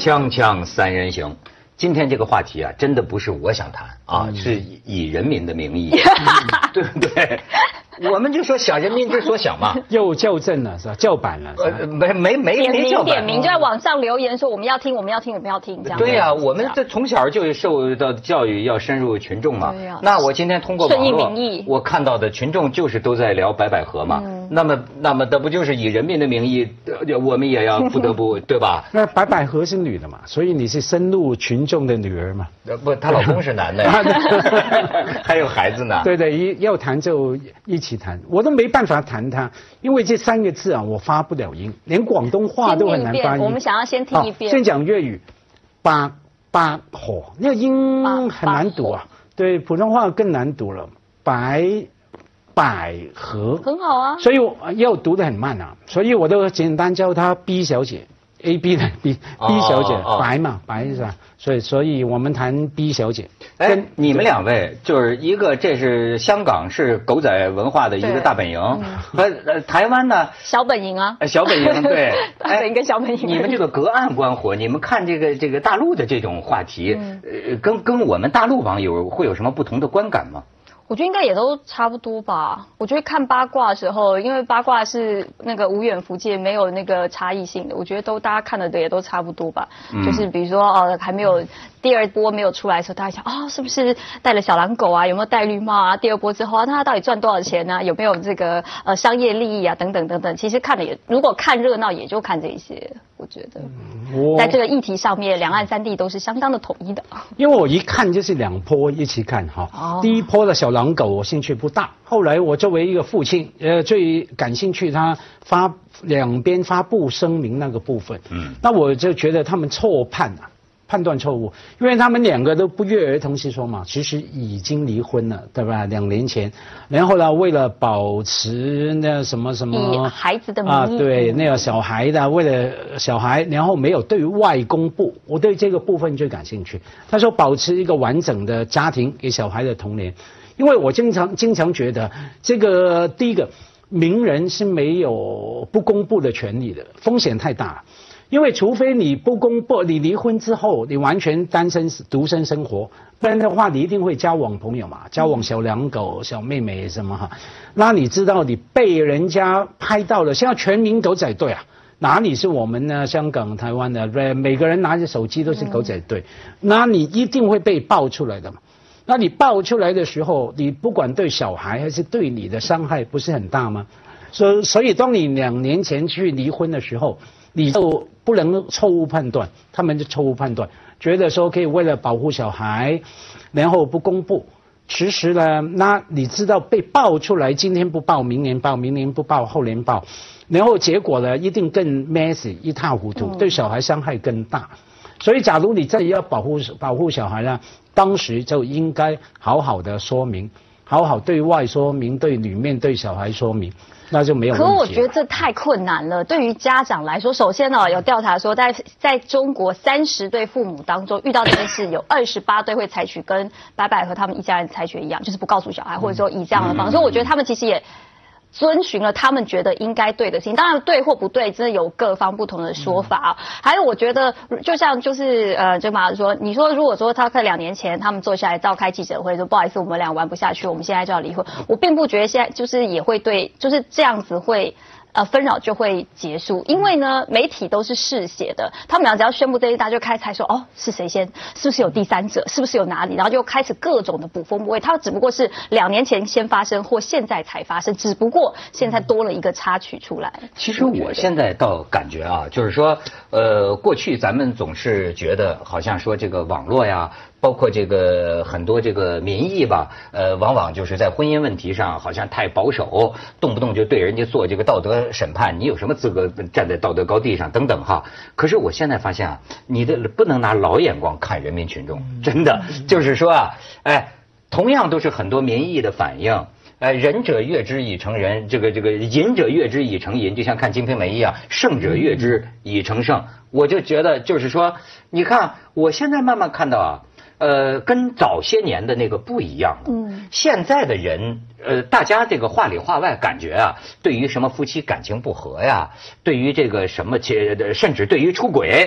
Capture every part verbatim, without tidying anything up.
锵锵三人行，今天这个话题啊，真的不是我想谈啊，嗯、是以人民的名义，对不对？我们就说小人民之所想嘛， 又校正了是吧？校版了， 呃，没没没点名没校点名就在网上留言说我们要听，我们要听，我们要听，这样。 对呀、啊，我们这从小就受到教育要深入群众嘛。 啊、 那我今天通过网络， 民意我看到的群众就是都在聊白百合嘛。嗯、那么，那么，那不就是以人民的名义，我们也要不得不对吧？ 那白百合是女的嘛，所以你是深入群众的女儿嘛？ 呃，不，她老公是男的呀，还有孩子呢。 对对，一要谈就一起谈，我都没办法谈它，因为这三个字啊，我发不了音，连广东话都很难发音。 我们想要先听一遍。 先讲粤语，八八火，那个音很难读啊。对，普通话更难读了，白百合。 很好啊。 所以我要读得很慢啊，所以我都简单叫她 B 小姐。A B 的 B B 小姐，哦哦哦白嘛白是吧？所以所以我们谈 B 小姐。 哎，你们两位就是一个，这是香港是狗仔文化的一个大本营，和、嗯、呃台湾呢小本营啊， 小本营对， 大本营跟小本营。 你们这个隔岸观火，你们看这个这个大陆的这种话题，嗯、呃，跟跟我们大陆网友会有什么不同的观感吗？ 我觉得应该也都差不多吧。我觉得看八卦的时候，因为八卦是那个无远弗届，没有那个差异性的，我觉得都大家看的也都差不多吧。嗯、就是比如说哦，还没有第二波没有出来的时候，大家想啊、哦，是不是带了小狼狗啊？有没有戴绿帽啊？第二波之后啊，那他到底赚多少钱呢、啊？有没有这个呃商业利益啊？等等等等。其实看的也，如果看热闹，也就看这些。我觉得，嗯、在这个议题上面，两岸三地都是相当的统一的。 因为我一看就是两波一起看哈。哦、第一波的小狼狗我兴趣不大，后来我作为一个父亲，呃，最感兴趣他发两边发布声明那个部分。嗯，那我就觉得他们错判啊。判断错误，因为他们两个都不约而同是说嘛，其实已经离婚了，对吧？两年前，然后呢，为了保持那什么什么孩子的名义啊，对，那个小孩的，为了小孩，然后没有对外公布。我对这个部分最感兴趣。他说保持一个完整的家庭给小孩的童年，因为我经常经常觉得这个第一个名人是没有不公布的权利的，风险太大了。因为除非你不公布，你离婚之后你完全单身独身生活，不然的话你一定会交往朋友嘛，交往小两狗、小妹妹什么哈。那你知道你被人家拍到了，现在全民狗仔队啊，哪里是我们呢？香港、台湾的，每个人拿着手机都是狗仔队，那你一定会被爆出来的嘛。那你爆出来的时候，你不管对小孩还是对你的伤害，不是很大吗？所以，所以当你两年前去离婚的时候，你就不能错误判断，他们就错误判断，觉得说可以为了保护小孩，然后不公布。其实呢，那你知道被爆出来，今天不报，明年报，明年不报，后年报，然后结果呢，一定更 messy， 一塌糊涂，对小孩伤害更大。所以，假如你真的要保护保护小孩呢，当时就应该好好的说明，好好对外说明，对里面对小孩说明。那就没有问题。 可我觉得这太困难了。对于家长来说，首先呢、哦，有调查说，在在中国三十对父母当中，遇到这件事，有二十八对会采取跟白百合他们一家人采取一样，就是不告诉小孩，或者说以这样的方式。所以我觉得他们其实也遵循了他们觉得应该对的事情，当然对或不对，真的有各方不同的说法、嗯、还有我觉得就像就是呃，就马说，你说如果说他在两年前他们坐下来召开记者会说不好意思，我们俩玩不下去，我们现在就要离婚，我并不觉得现在就是也会对，就是这样子会。呃，纷扰就会结束，因为呢，媒体都是嗜血的，他们俩只要宣布这一，大家就开始猜说，哦，是谁先，是不是有第三者，是不是有哪里，然后就开始各种的捕风捕影，它只不过是两年前先发生或现在才发生，只不过现在多了一个插曲出来。 其实我现在倒感觉啊，就是说，呃，过去咱们总是觉得好像说这个网络呀。包括这个很多这个民意吧，呃，往往就是在婚姻问题上好像太保守，动不动就对人家做这个道德审判，你有什么资格站在道德高地上等等哈。可是我现在发现啊，你的不能拿老眼光看人民群众，真的就是说啊，哎，同样都是很多民意的反应。呃，仁者悦之以成仁，这个这个隐者悦之以成隐，就像看《金瓶梅》一样，胜者悦之以成胜。我就觉得就是说，你看我现在慢慢看到啊。呃，跟早些年的那个不一样了。嗯，现在的人，呃，大家这个话里话外感觉啊，对于什么夫妻感情不和呀，对于这个什么且甚至对于出轨，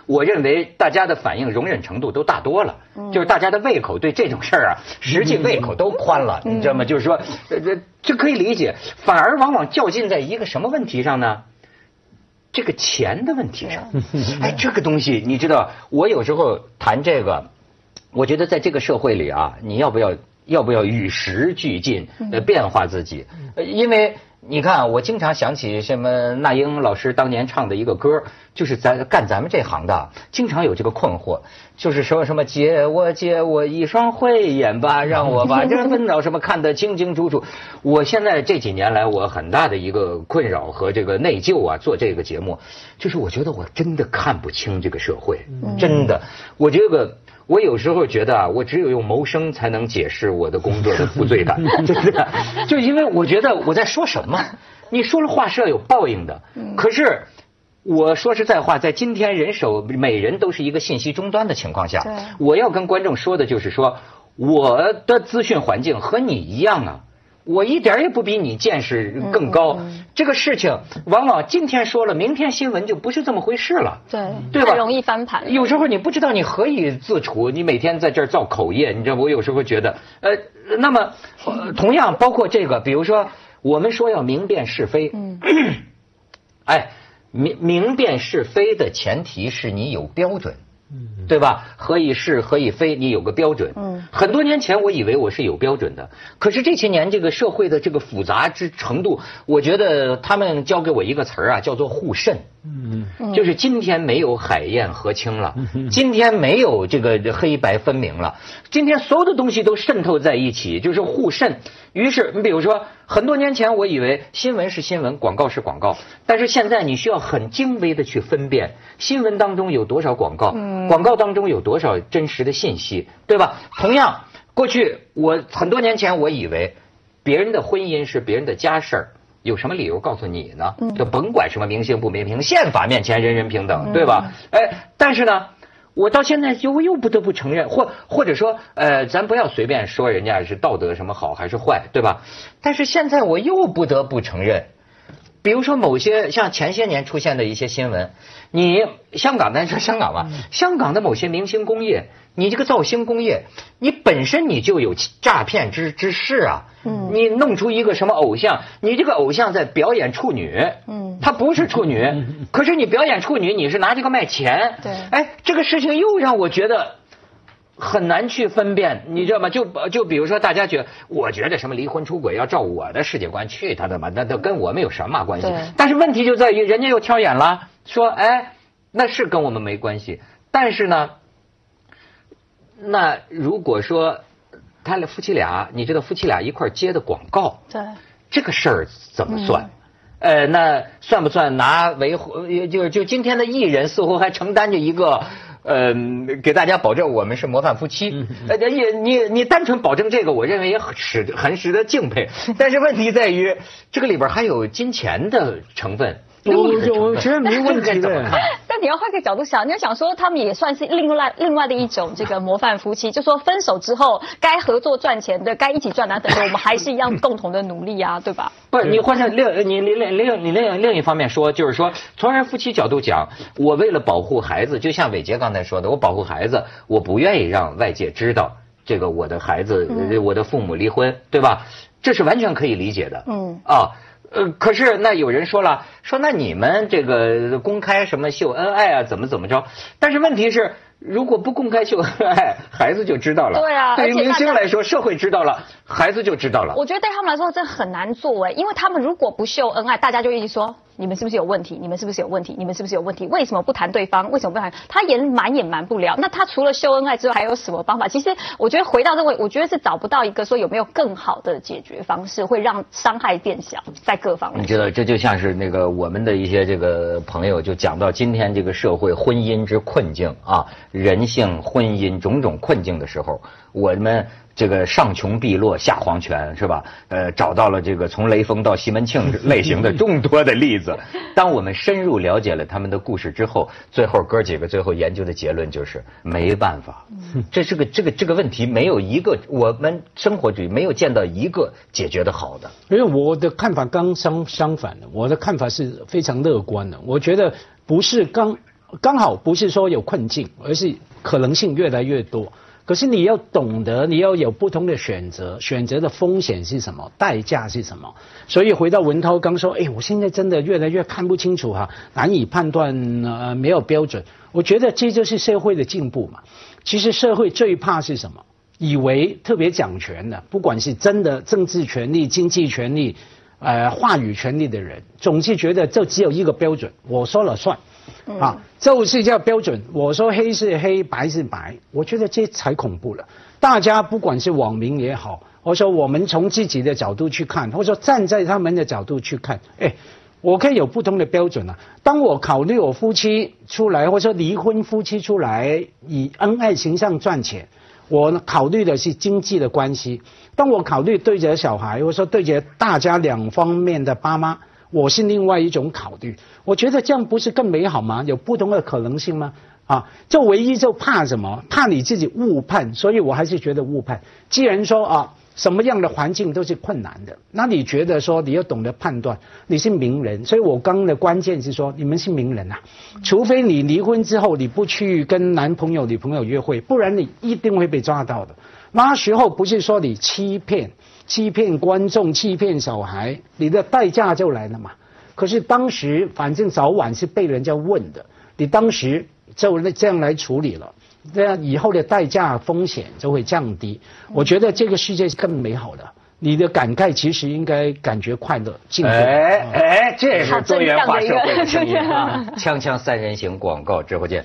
我认为大家的反应容忍程度都大多了，嗯、就是大家的胃口对这种事儿啊，实际胃口都宽了，嗯、你知道吗？就是说，这这这可以理解，反而往往较劲在一个什么问题上呢？这个钱的问题上。哎，这个东西你知道，我有时候谈这个，我觉得在这个社会里啊，你要不要要不要与时俱进，呃，变化自己？呃，因为。你看，我经常想起什么那英老师当年唱的一个歌，就是咱干咱们这行的，经常有这个困惑，就是说什么借我借我一双慧眼吧，让我把这纷扰什么看得清清楚楚。我现在这几年来，我很大的一个困扰和这个内疚啊，做这个节目，就是我觉得我真的看不清这个社会，真的，我这个。我有时候觉得啊，我只有用谋生才能解释我的工作的负罪感，真的，就因为我觉得我在说什么，你说了话是要有报应的。可是我说实在话，在今天人手每人都是一个信息终端的情况下，我要跟观众说的就是说，我的资讯环境和你一样啊。我一点也不比你见识更高，嗯嗯、这个事情往往今天说了，明天新闻就不是这么回事了， 对对吧？ 太容易翻盘。 有时候你不知道你何以自处，你每天在这儿造口业，你知道我有时候觉得，呃，那么、呃、同样包括这个，比如说我们说要明辨是非，嗯，哎，明明辨是非的前提是你有标准。对吧？何以是何以非？你有个标准。嗯，很多年前我以为我是有标准的，可是这些年这个社会的这个复杂之程度，我觉得他们教给我一个词儿啊，叫做互渗。嗯，就是今天没有海晏河清了，今天没有这个黑白分明了，今天所有的东西都渗透在一起，就是互渗。于是你比如说，很多年前我以为新闻是新闻，广告是广告，但是现在你需要很精微的去分辨新闻当中有多少广告，广告当中有多少真实的信息，对吧？同样，过去我很多年前我以为别人的婚姻是别人的家事儿。有什么理由告诉你呢？就甭管什么明星不明星，宪法面前人人平等，对吧？哎，但是呢，我到现在又又不得不承认，或或者说，呃，咱不要随便说人家是道德什么好还是坏，对吧？但是现在我又不得不承认，比如说某些像前些年出现的一些新闻，你香港，咱说香港吧，香港的某些明星工业，你这个造星工业，你本身你就有诈骗之之事啊。嗯，你弄出一个什么偶像，你这个偶像在表演处女，嗯，他不是处女，可是你表演处女，你是拿这个卖钱，对，哎，这个事情又让我觉得很难去分辨，你知道吗？就就比如说，大家觉得，我觉得什么离婚出轨要照我的世界观去他的嘛，那都跟我们有什么关系？但是问题就在于，人家又挑眼了，说，哎，那是跟我们没关系，但是呢，那如果说。他俩夫妻俩，你知道夫妻俩一块接的广告，对这个事儿怎么算？嗯、呃，那算不算拿维护？就就今天的艺人似乎还承担着一个，呃，给大家保证我们是模范夫妻。呃，你你你单纯保证这个，我认为也很值很值得敬佩。但是问题在于，这个里边还有金钱的成分。 我我觉得没问题的。 但你要换个角度想，你要想说他们也算是另外另外的一种这个模范夫妻，就说分手之后该合作赚钱的，该一起赚啊等等，我们还是一样共同的努力啊，对吧？ 不，你换成另你另另另你另另一方面说，就是说从人夫妻角度讲，我为了保护孩子，就像伟杰刚才说的，我保护孩子，我不愿意让外界知道这个我的孩子，嗯、我的父母离婚，对吧？这是完全可以理解的。嗯啊。呃，可是那有人说了，说那你们这个公开什么秀恩爱啊，怎么怎么着？但是问题是，如果不公开秀恩爱，孩子就知道了。 对啊， 对于明星来说，社会知道了，孩子就知道了。 我觉得对他们来说这很难做哎，因为他们如果不秀恩爱，大家就一直说你们是不是有问题？你们是不是有问题？你们是不是有问题？为什么不谈对方？为什么不谈？他也瞒也瞒不了。那他除了秀恩爱之外，还有什么方法？其实我觉得回到这个，我觉得是找不到一个说有没有更好的解决方式，会让伤害变小，在各方面。 你知道，这就像是那个我们的一些这个朋友就讲到今天这个社会婚姻之困境啊，人性婚姻种种困境的时候，我们。这个上穷碧落下黄泉是吧？呃，找到了这个从雷锋到西门庆类型的众多的例子。当我们深入了解了他们的故事之后，最后哥几个最后研究的结论就是没办法，这是个这个这个问题没有一个我们生活主义没有见到一个解决的好的。 因为我的看法刚相相反的，我的看法是非常乐观的。我觉得不是刚刚好不是说有困境，而是可能性越来越多。可是你要懂得，你要有不同的选择，选择的风险是什么，代价是什么。所以回到文涛刚说，哎，我现在真的越来越看不清楚哈，难以判断，呃，没有标准。我觉得这就是社会的进步嘛。其实社会最怕是什么？以为特别讲权的，不管是真的政治权利、经济权利、呃话语权利的人，总是觉得这只有一个标准，我说了算。啊，就是叫标准。我说黑是黑，白是白，我觉得这才恐怖了。大家不管是网民也好，或者说我们从自己的角度去看，或者说站在他们的角度去看，哎，我可以有不同的标准啊。当我考虑我夫妻出来，或者说离婚夫妻出来以恩爱形象赚钱，我考虑的是经济的关系。当我考虑对着小孩，或者说对着大家两方面的爸妈，我是另外一种考虑。我觉得这样不是更美好吗？有不同的可能性吗？啊，这唯一就怕什么？怕你自己误判。所以我还是觉得误判。既然说啊，什么样的环境都是困难的，那你觉得说你要懂得判断，你是名人。所以我刚刚的关键是说，你们是名人啊，除非你离婚之后你不去跟男朋友女朋友约会，不然你一定会被抓到的。那时候不是说你欺骗欺骗观众、欺骗小孩，你的代价就来了嘛。可是当时反正早晚是被人家问的，你当时就这样来处理了，这样以后的代价风险就会降低。我觉得这个世界是更美好的。你的感慨其实应该感觉快乐、幸福。 哎哎，这是多元化社会的声音啊！锵锵三人行广告之后见。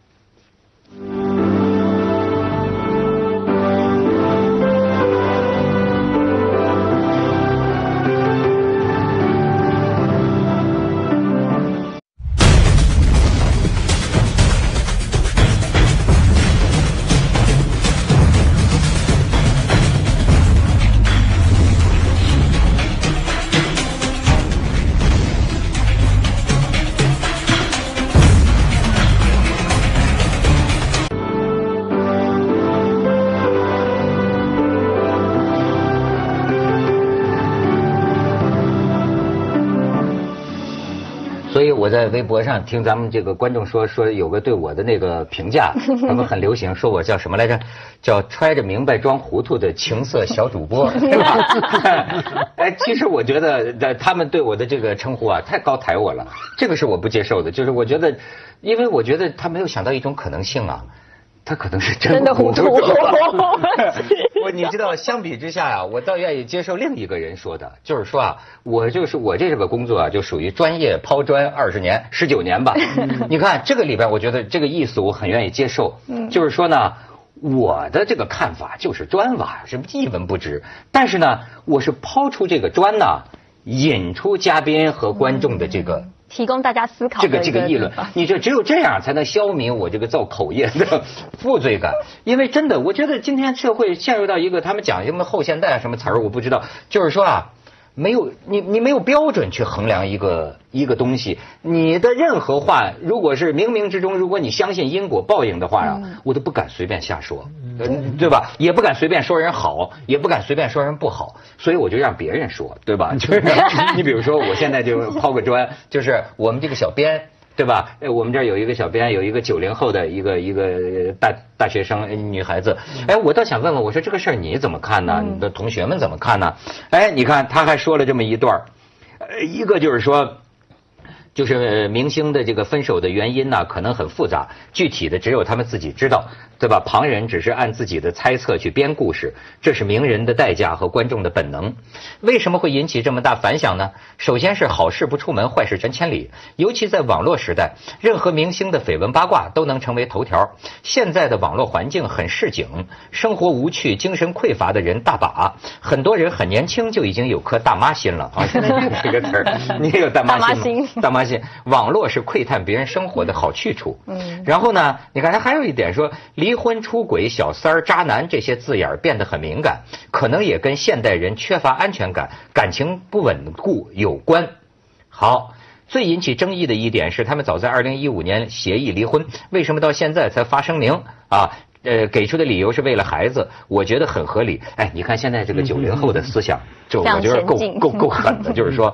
所以我在微博上听咱们这个观众说说有个对我的那个评价，他们很流行，说我叫什么来着？叫揣着明白装糊涂的情色小主播，对吧？哎，其实我觉得他们对我的这个称呼啊，太高抬我了，这个是我不接受的。就是我觉得，因为我觉得他没有想到一种可能性啊。他可能是真的糊涂。我你知道，相比之下呀、啊，我倒愿意接受另一个人说的，就是说啊，我就是我这个工作啊，就属于专业抛砖二十年、十九年吧。你看这个里边，我觉得这个意思我很愿意接受。就是说呢，我的这个看法就是砖瓦是一文不值，但是呢，我是抛出这个砖呢，引出嘉宾和观众的这个。 提供大家思考这个这个议论，你这只有这样才能消弭我这个造口业的负罪感。因为真的，我觉得今天社会陷入到一个他们讲什么后现代什么词儿我不知道，就是说啊，没有你你没有标准去衡量一个一个东西，你的任何话如果是冥冥之中，如果你相信因果报应的话呀、嗯，我都不敢随便瞎说，嗯、对吧？也不敢随便说人好，也不敢随便说人不好，所以我就让别人说，对吧？就是你比如说，我现在就抛个砖，就是我们这个小编。对吧？我们这儿有一个小编，有一个九零后的一个一个大大学生女孩子。哎，我倒想问问，我说这个事儿你怎么看呢？你的同学们怎么看呢？哎，你看他还说了这么一段，呃，一个就是说。就是明星的这个分手的原因呢，可能很复杂，具体的只有他们自己知道，对吧？旁人只是按自己的猜测去编故事，这是名人的代价和观众的本能。为什么会引起这么大反响呢？首先是好事不出门，坏事传千里，尤其在网络时代，任何明星的绯闻八卦都能成为头条。现在的网络环境很市井，生活无趣、精神匮乏的人大把，很多人很年轻就已经有颗大妈心了啊！现在用这个词儿，你也有大妈心吗？大妈。网络是窥探别人生活的好去处。嗯，然后呢，你看他还有一点说，离婚、出轨、小三儿、渣男这些字眼变得很敏感，可能也跟现代人缺乏安全感、感情不稳固有关。好，最引起争议的一点是，他们早在二零一五年协议离婚，为什么到现在才发声明啊？呃，给出的理由是为了孩子，我觉得很合理。哎，你看现在这个九零后的思想，就我觉得够够够狠的，就是说。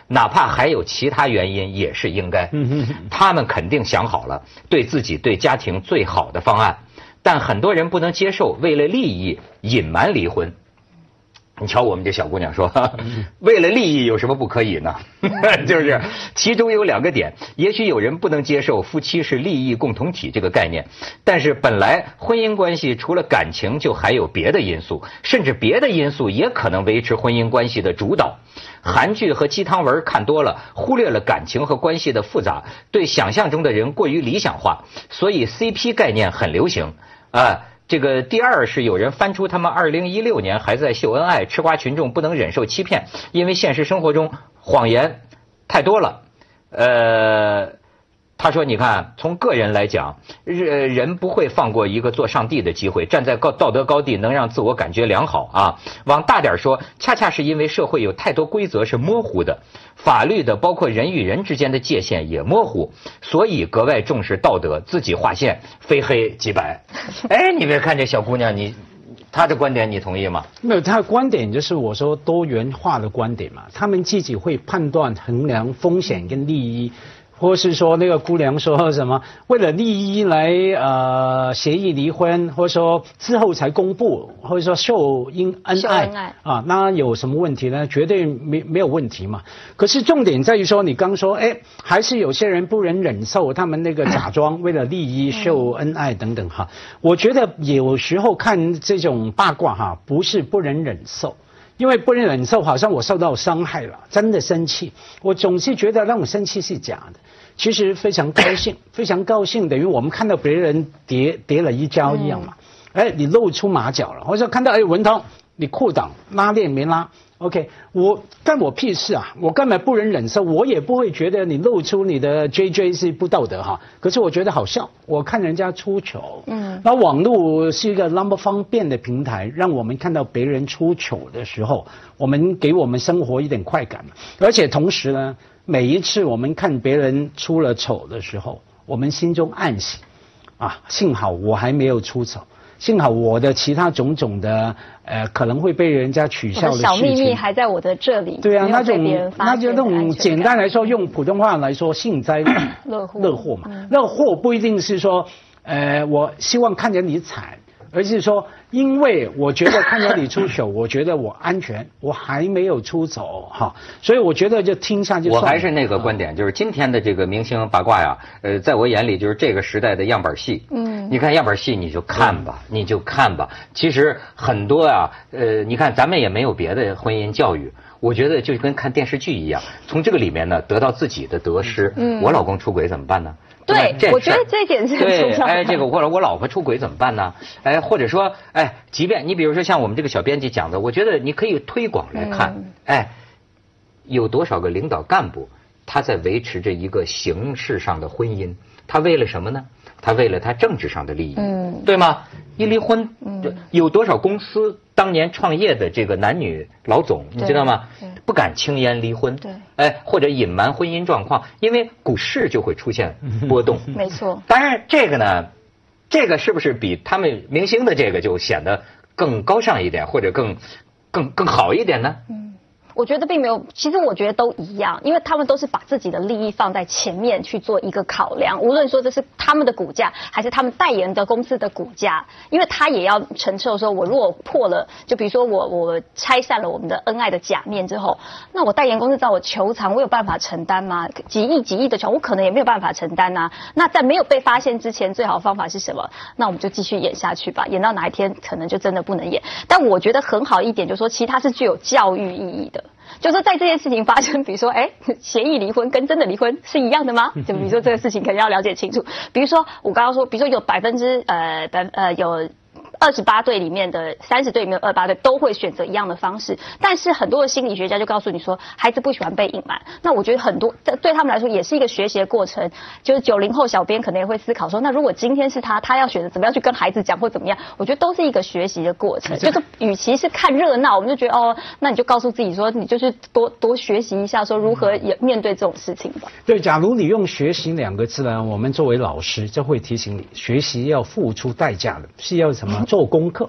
哪怕还有其他原因，也是应该。他们肯定想好了对自己对家庭最好的方案，但很多人不能接受为了利益隐瞒离婚。你瞧我们这小姑娘说，为了利益有什么不可以呢？就是其中有两个点，也许有人不能接受夫妻是利益共同体这个概念，但是本来婚姻关系除了感情就还有别的因素，甚至别的因素也可能维持婚姻关系的主导。韩剧和鸡汤文看多了，忽略了感情和关系的复杂，对想象中的人过于理想化，所以 C P 概念很流行啊。这个第二是有人翻出他们二零一六年还在秀恩爱，吃瓜群众不能忍受欺骗，因为现实生活中谎言太多了。呃，他说你看从个人来讲，人不会放过一个做上帝的机会，站在高道德高地能让自我感觉良好啊。往大点说，恰恰是因为社会有太多规则是模糊的，法律的包括人与人之间的界限也模糊，所以格外重视道德，自己划线，非黑即白。哎，你别看这小姑娘，你她的观点你同意吗？ 没有，她的观点就是我说多元化的观点嘛，他们自己会判断衡量风险跟利益。或是说那个姑娘说什么为了利益来呃协议离婚，或者说之后才公布，或者说秀恩恩爱, 恩爱啊，那有什么问题呢？绝对没没有问题嘛。可是重点在于说，你刚说哎，还是有些人不能忍受他们那个假装为了利益秀恩爱等等哈。我觉得有时候看这种八卦哈，不是不能忍受。因为不能忍受，好像我受到伤害了，真的生气。我总是觉得那种生气是假的，其实非常高兴，非常高兴，等于我们看到别人跌跌了一跤一样嘛。哎，你露出马脚了，或者看到哎文涛，你裤裆拉链没拉 ，OK， 我干我屁事啊！我根本不能忍受，我也不会觉得你露出你的 J J 是不道德哈。可是我觉得好笑，我看人家出糗，嗯，那网络是一个那么方便的平台，让我们看到别人出糗的时候，我们给我们生活一点快感，而且同时呢，每一次我们看别人出了丑的时候，我们心中暗喜，啊，幸好我还没有出丑。幸好我的其他种种的呃可能会被人家取笑的事情， 小秘密还在我的这里。 对啊，那种那就那种简单来说，用普通话来说，幸灾乐祸乐祸嘛。乐祸不一定是说呃我希望看见你惨，而是说因为我觉得看见你出糗，我觉得我安全，我还没有出丑哈，所以我觉得就听下就算了。 我还是那个观点，就是今天的这个明星八卦呀，呃，在我眼里就是这个时代的样板戏。嗯，你看样板戏你就看吧，你就看吧。其实很多啊，呃，你看咱们也没有别的婚姻教育。我觉得就跟看电视剧一样，从这个里面呢得到自己的得失。嗯，我老公出轨怎么办呢？ 对，我觉得这一点是很重要的。 哎，这个或者我老婆出轨怎么办呢？哎，或者说，哎，即便你比如说像我们这个小编辑讲的，我觉得你可以推广来看，嗯、哎，有多少个领导干部他在维持着一个形式上的婚姻，他为了什么呢？他为了他政治上的利益，嗯，对吗？一离婚，嗯，有多少公司当年创业的这个男女老总，你知道吗？不敢轻言离婚，对，哎，或者隐瞒婚姻状况，因为股市就会出现波动。 没错。 当然，这个呢，这个是不是比他们明星的这个就显得更高尚一点，或者更更更好一点呢？嗯。 我觉得并没有，其实我觉得都一样，因为他们都是把自己的利益放在前面去做一个考量，无论说这是他们的股价，还是他们代言的公司的股价，因为他也要承受说，我如果破了，就比如说我我拆散了我们的恩爱的假面之后，那我代言公司找我求偿，我有办法承担吗？几亿几亿的钱，我可能也没有办法承担啊。那在没有被发现之前，最好的方法是什么？那我们就继续演下去吧，演到哪一天可能就真的不能演。但我觉得很好一点，就是说，其实它是具有教育意义的。就是说，在这件事情发生，比如说，哎，协议离婚跟真的离婚是一样的吗？就比如说这个事情，可能要了解清楚。比如说，我刚刚说，比如说有百分之呃百呃有。二十八对里面的三十对里面有二十八对都会选择一样的方式，但是很多的心理学家就告诉你说，孩子不喜欢被隐瞒。那我觉得很多对他们来说也是一个学习的过程。就是九零后小编可能也会思考说，那如果今天是他，他要选择怎么样去跟孩子讲或怎么样，我觉得都是一个学习的过程。就是与其是看热闹，我们就觉得哦，那你就告诉自己说，你就是多多学习一下，说如何也面对这种事情吧。 对，假如你用学习两个字呢，我们作为老师就会提醒你，学习要付出代价的，是要什么？做功课。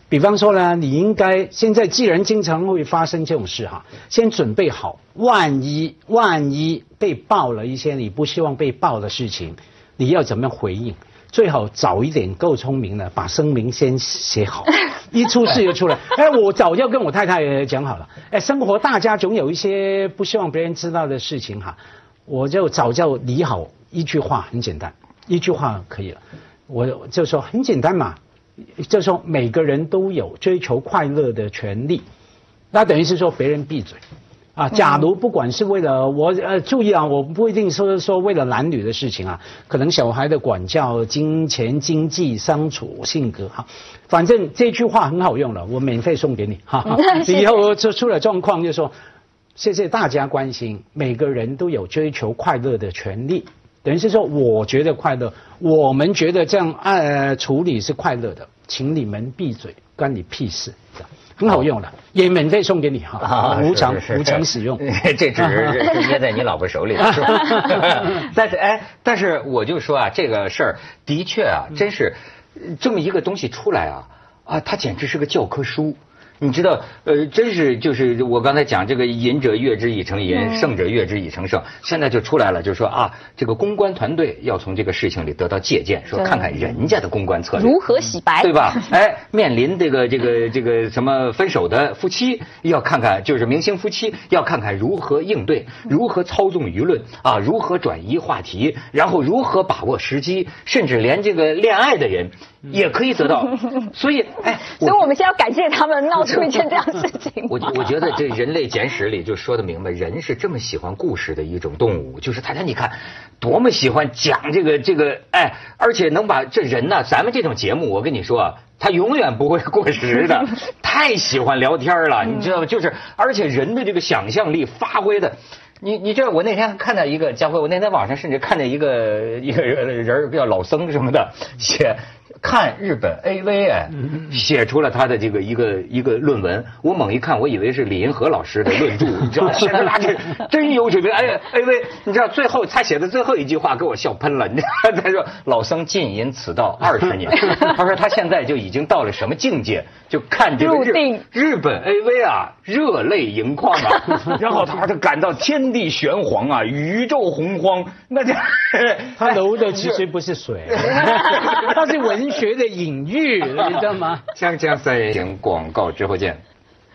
比方说呢，你应该现在既然经常会发生这种事哈，先准备好，万一万一被爆了一些你不希望被爆的事情，你要怎么样回应？最好早一点，够聪明的，把声明先写好，一出事就出来。哎，我早就跟我太太讲好了，哎，生活大家总有一些不希望别人知道的事情哈，我就早就理好，一句话很简单，一句话可以了，我就说很简单嘛，就说每个人都有追求快乐的权利，那等于是说别人闭嘴。啊，假如不管是为了我呃注意啊，我不一定说说为了男女的事情啊，可能小孩的管教、金钱、经济、相处、性格哈，反正这句话很好用了，我免费送给你哈。以后就出了状况就说，谢谢大家关心，每个人都有追求快乐的权利，等于是说我觉得快乐，我们觉得这样呃处理是快乐的，请你们闭嘴，关你屁事。很好用的，也免费送给你哈，啊、无偿无偿使用。 这只是捏在你老婆手里了，是吧？但是哎，但是我就说啊，这个事儿的确啊，真是这么一个东西出来啊啊，它简直是个教科书。你知道，呃，真是就是我刚才讲这个淫者悦之以成淫，胜者悦之以成胜。现在就出来了，就是说啊，这个公关团队要从这个事情里得到借鉴，说看看人家的公关策略如何洗白， 对吧？哎，面临这个这个这个什么分手的夫妻，要看看就是明星夫妻，要看看如何应对，如何操纵舆论啊，如何转移话题，然后如何把握时机，甚至连这个恋爱的人也可以得到。所以，哎， 所以我们现在要感谢他们闹出一件这样的事情。 我我觉得这《人类简史》里就说得明白，人是这么喜欢故事的一种动物，就是大家你看，多么喜欢讲这个这个，哎，而且能把这人呢，咱们这种节目，我跟你说啊，他永远不会过时的，太喜欢聊天了，你知道吗？就是而且人的这个想象力发挥的。你你知道我那天看到一个家辉，我那天网上甚至看见一个一个人叫老僧什么的写看日本 A V 哎，写出了他的这个一个一个论文。我猛一看，我以为是李银河老师的论著，你知道，写的那这真有水平。哎 A V， 你知道最后他写的最后一句话给我笑喷了。你知道他说老僧浸淫此道二十年，他说他现在就已经到了什么境界，就看这个日日本 A V 啊，热泪盈眶啊，然后他就感到天地玄黄啊，宇宙洪荒。那这他流的其实不是水，他是文学的隐喻，你知道吗？ 锵锵三人行，广告之后见。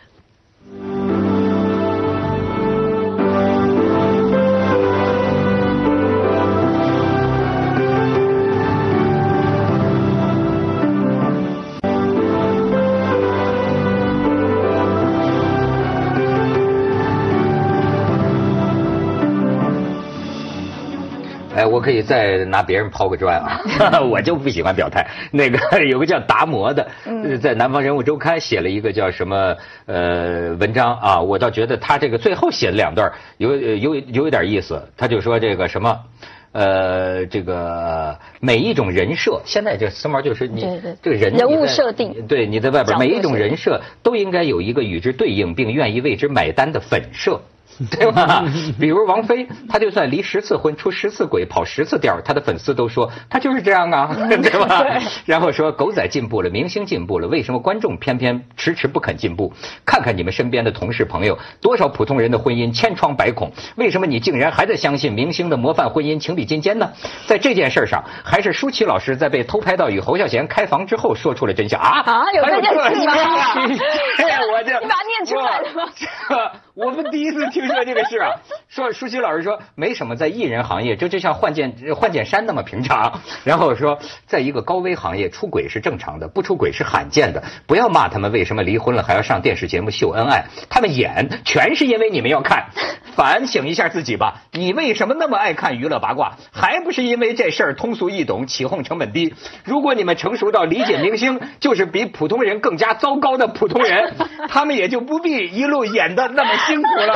哎，我可以再拿别人抛个砖啊，我就不喜欢表态。那个有个叫达摩的，在《南方人物周刊》写了一个叫什么呃文章啊，我倒觉得他这个最后写的两段有有有一点意思。他就说这个什么。呃，这个每一种人设，现在这时髦就是你对对这个人人物设定， 对你在外边每一种人设都应该有一个与之对应并愿意为之买单的粉设。对吧？比如王菲，她就算离十次婚、出十次轨、跑十次调，她的粉丝都说她就是这样啊，对吧？然后说狗仔进步了，明星进步了，为什么观众偏偏迟迟不肯进步？看看你们身边的同事朋友，多少普通人的婚姻千疮百孔，为什么你竟然还在相信明星的模范婚姻情比金坚呢？在这件事上，还是舒淇老师在被偷拍到与侯孝贤开房之后说出了真相啊！ 啊，有这件事吗？ 我这你把它念出来了吗？ 我们第一次听说这个事啊，说舒淇老师说没什么，在艺人行业这就像换件换件衫那么平常。然后说，在一个高危行业出轨是正常的，不出轨是罕见的。不要骂他们为什么离婚了还要上电视节目秀恩爱，他们演全是因为你们要看。反省一下自己吧，你为什么那么爱看娱乐八卦？还不是因为这事儿通俗易懂，起哄成本低。如果你们成熟到理解明星就是比普通人更加糟糕的普通人，他们也就不必一路演的那么辛苦了。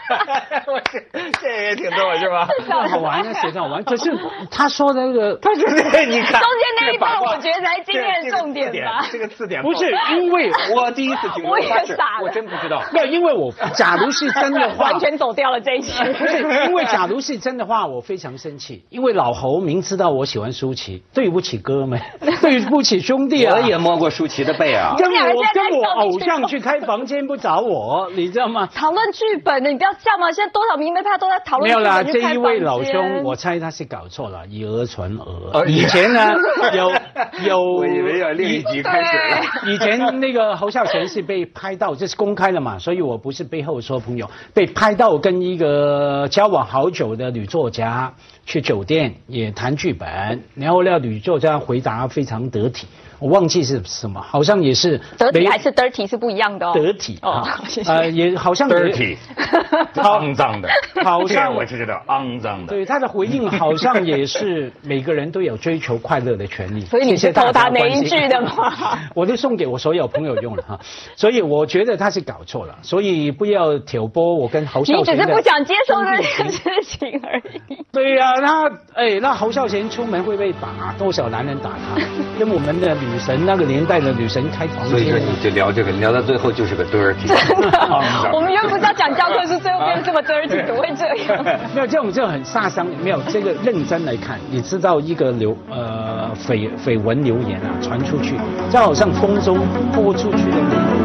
我这这也挺逗是吧？ 好玩啊，写得好玩。可是他说的那个， 他是这你看中间那一段，我觉得才今天的重点吧。 这个字典不是因为我第一次听说， 我也傻了， 我真不知道。 没有，因为我假如是真的话， 完全走掉了这一期。 不是因为假如是真的话，我非常生气，因为老侯明知道我喜欢舒淇，对不起哥们，对不起兄弟啊。 我也摸过舒淇的背啊。 跟我跟我偶像去开房间不找我，你知道吗？ 讨论剧本的，你不要这样嘛！现在多少名媒派都在讨论剧本。 没有啦，这一位老兄，我猜他是搞错了，以讹传讹。以前呢，有有， 我以为要另一集开始了。 以前那个侯孝贤是被拍到，这是公开的嘛，所以我不是背后说朋友，被拍到跟一个交往好久的女作家去酒店也谈剧本，然后那女作家回答非常得体。我忘记是什么，好像也是得体还是 dirty 是不一样的哦。 得体哦， 啊， 谢谢。 呃，也好像 dirty， 肮脏的， 好像我知道肮脏的。 对他的回应好像也是每个人都有追求快乐的权利。 所以你是偷他哪一句的吗？ 我就送给我所有朋友用了哈，所以我觉得他是搞错了，所以不要挑拨我跟侯孝贤。 你只是不想接受这件事情而已。 对呀、啊，那哎，那侯孝贤出门会被打，多少男人打他？跟我们的女神那个年代的女神开房间。 所以说你就聊这个，聊到最后就是个 dirty。 我们原本不是要讲教科书，最后变成这么 dirty， 怎么会这样？ 没有这种就很杀伤力。没有这个认真来看，你知道一个流呃绯绯闻流言啊传出去，就好像风中播出去的那个。